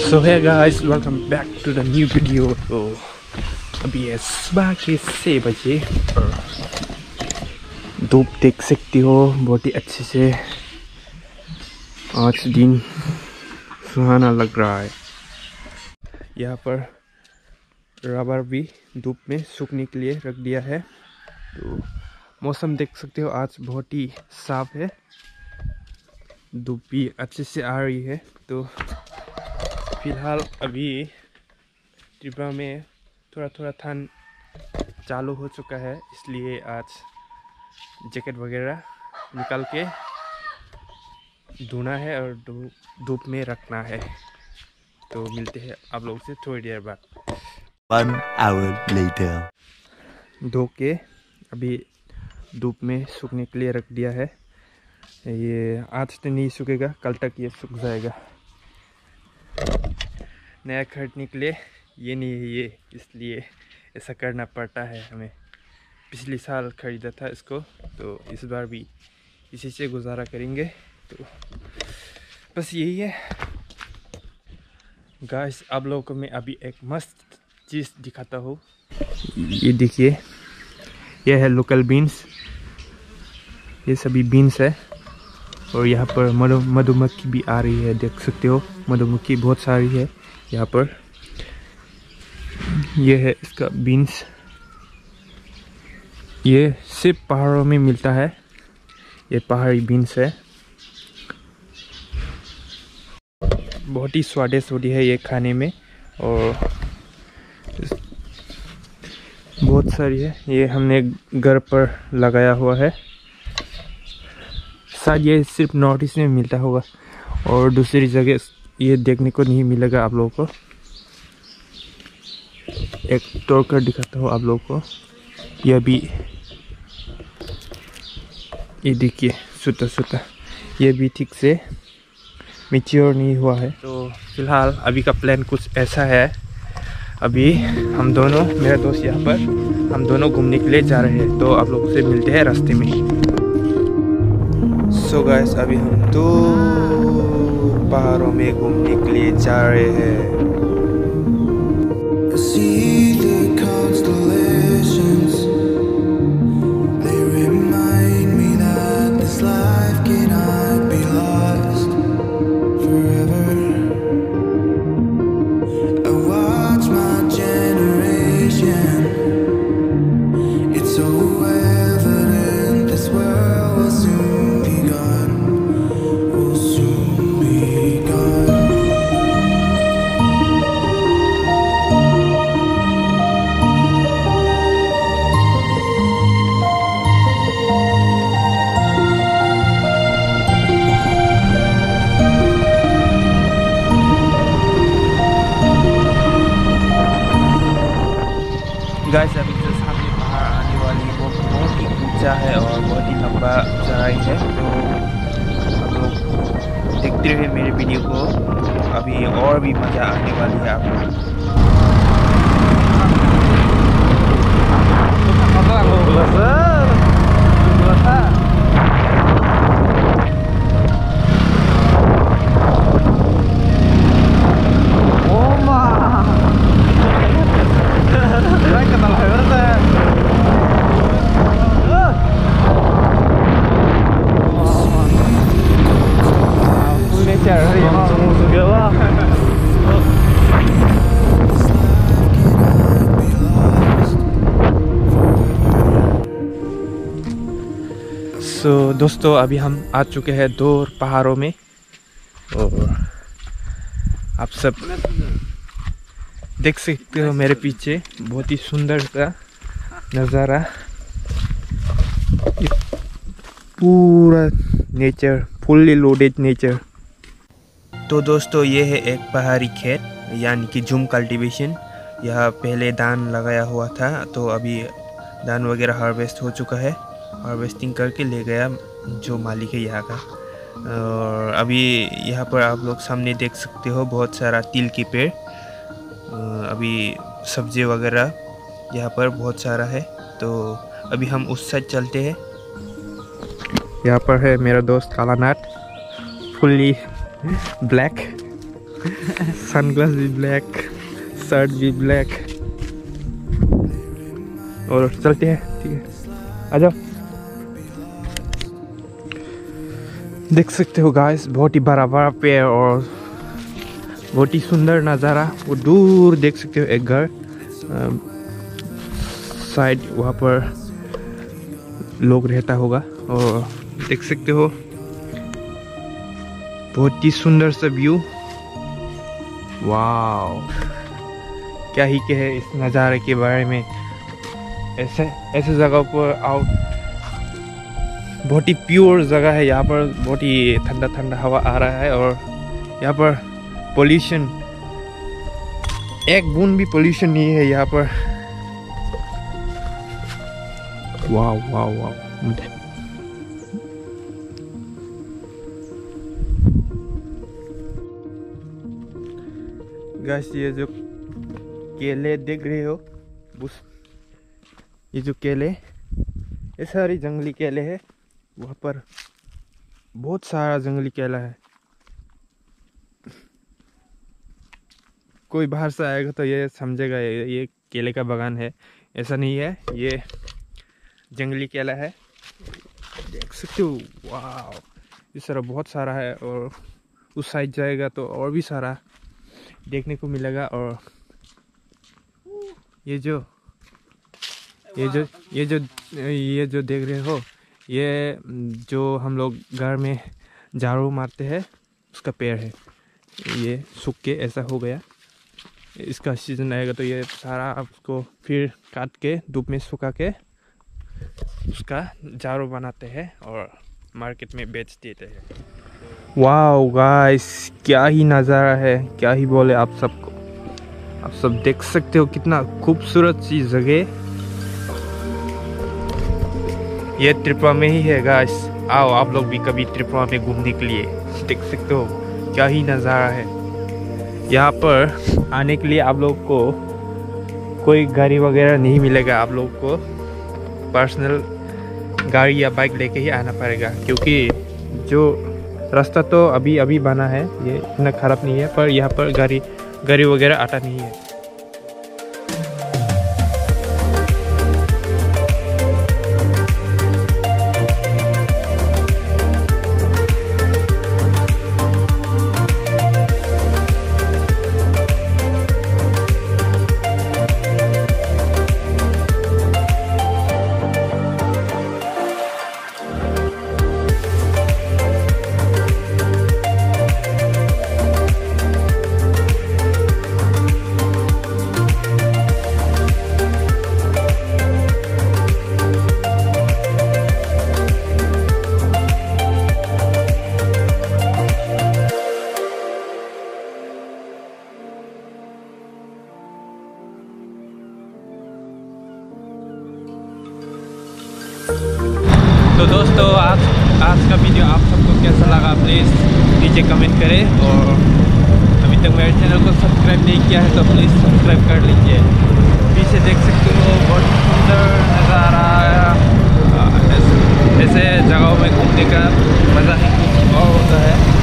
So hey guys, welcome back to the new video. तो अभी है सुबह के 6 बजे और धूप देख सकती हो बहुत ही अच्छे से। आज दिन सुहाना लग रहा है। यहाँ पर रबर भी धूप में सूखने के लिए रख दिया है। तो मौसम देख सकते हो आज बहुत ही साफ है, धूप भी अच्छे से आ रही है। तो फिलहाल अभी त्रिपुरा में थोड़ा थोड़ा ठंड चालू हो चुका है, इसलिए आज जैकेट वगैरह निकाल के धोना है और धूप में रखना है। तो मिलते हैं आप लोगों से थोड़ी देर बाद। 1 hour later. धो के अभी धूप में सूखने के लिए रख दिया है। ये आज तो नहीं सूखेगा, कल तक ये सूख जाएगा। नया खरीदने के लिए ये नहीं है ये, इसलिए ऐसा करना पड़ता है हमें। पिछले साल खरीदा था इसको, तो इस बार भी इसी से गुजारा करेंगे। तो बस यही है गाइस। आप लोगों को मैं अभी एक मस्त चीज़ दिखाता हूँ। ये देखिए, ये है लोकल बीन्स। ये सभी बीन्स है और यहाँ पर मधुमक्खी भी आ रही है, देख सकते हो। मधुमक्खी बहुत सारी है यहाँ पर। ये है इसका बीन्स। ये सिर्फ पहाड़ों में मिलता है, ये पहाड़ी बीन्स है। बहुत ही स्वादिष्ट होती है ये खाने में और बहुत सारी है। ये हमने घर पर लगाया हुआ है। शायद ये सिर्फ नॉर्थ ईस्ट में मिलता होगा और दूसरी जगह ये देखने को नहीं मिलेगा आप लोगों को। एक तोड़ कर दिखाता हूँ आप लोगों को। यह भी, ये देखिए सूता सूता, ये भी ठीक से मैच्योर नहीं हुआ है। तो फिलहाल अभी का प्लान कुछ ऐसा है। अभी हम दोनों, मेरा दोस्त यहाँ पर, हम दोनों घूमने के लिए जा रहे हैं। तो आप लोगों से मिलते हैं रास्ते में। सो गाइस, अभी हम तो पहाड़ों में घूमने के लिए जा रहे हैं। गाइस, अभी जो सामने पहाड़ आने वाली है वो बहुत ही ऊंचा है और बहुत ही लंबा चढ़ाई है। तो आप लोग देखते रहिए मेरे वीडियो को, अभी और भी मज़ा आने वाली है आप लोग। So, दोस्तों अभी हम आ चुके हैं दूर पहाड़ों में और आप सब देख सकते हो मेरे पीछे बहुत ही सुंदर सा नज़ारा। पूरा नेचर, फुल्ली लोडेड नेचर। तो दोस्तों ये है एक पहाड़ी खेत, यानी कि जूम कल्टीवेशन। यहाँ पहले धान लगाया हुआ था, तो अभी धान वगैरह हार्वेस्ट हो चुका है। हार्वेस्टिंग करके ले गया जो मालिक है यहाँ का। और अभी यहाँ पर आप लोग सामने देख सकते हो बहुत सारा तिल की पेड़। अभी सब्जी वगैरह यहाँ पर बहुत सारा है। तो अभी हम उस साइड चलते हैं। यहाँ पर है मेरा दोस्त कालानाथ, फुल्ली ब्लैक। सनग्लास भी ब्लैक, शर्ट भी ब्लैक। और चलते हैं, ठीक है, आ जाओ। देख सकते हो गाइस, बहुत ही बड़ा बड़ा पेड़ और बहुत ही सुंदर नज़ारा। वो दूर देख सकते हो एक घर, शायद वहाँ पर लोग रहता होगा। और देख सकते हो बहुत ही सुंदर सा व्यू। वाओ, क्या ही कहे इस नज़ारे के बारे में। ऐसे जगह पर आओ, बहुत ही प्योर जगह है यहाँ पर। बहुत ही ठंडा ठंडा हवा आ रहा है और यहाँ पर पोल्यूशन, एक बूंद भी पोल्यूशन नहीं है यहाँ पर। वाह वाह वाह। गाइस, ये जो केले देख रहे हो, ये जो केले, ये सारी जंगली केले है। वहाँ पर बहुत सारा जंगली केला है। कोई बाहर से आएगा तो ये समझेगा ये केले का बागान है। ऐसा नहीं है, ये जंगली केला है। देख सकते हो, वाह, इस तरह बहुत सारा है। और उस साइड जाएगा तो और भी सारा देखने को मिलेगा। और ये जो देख रहे हो, ये जो हम लोग घर में झाड़ू मारते हैं उसका पेड़ है। ये सूख के ऐसा हो गया। इसका सीजन आएगा तो ये सारा उसको फिर काट के धूप में सुखा के उसका झाड़ू बनाते हैं और मार्केट में बेच देते हैं। वाओ गाइस, क्या ही नज़ारा है, क्या ही बोले आप सबको। आप सब देख सकते हो कितना खूबसूरत सी जगह। ये त्रिपुरा में ही है गाइस। आओ आप लोग भी कभी त्रिपुरा में घूमने के लिए। देख सकते हो क्या ही नज़ारा है। यहाँ पर आने के लिए आप लोग को कोई गाड़ी वगैरह नहीं मिलेगा। आप लोग को पर्सनल गाड़ी या बाइक लेके ही आना पड़ेगा, क्योंकि जो रास्ता तो अभी अभी बना है, ये इतना ख़राब नहीं है। पर यहाँ पर गाड़ी वगैरह आता नहीं है। तो दोस्तों, आज का वीडियो आप सबको कैसा लगा प्लीज़ नीचे कमेंट करें। और अभी तक मेरे चैनल को सब्सक्राइब नहीं किया है तो प्लीज़ सब्सक्राइब कर लीजिए। पीछे देख सकते हो बहुत सुंदर नज़ारा। ऐसे जगहों में घूमने का मज़ा ही कुछ और होता है।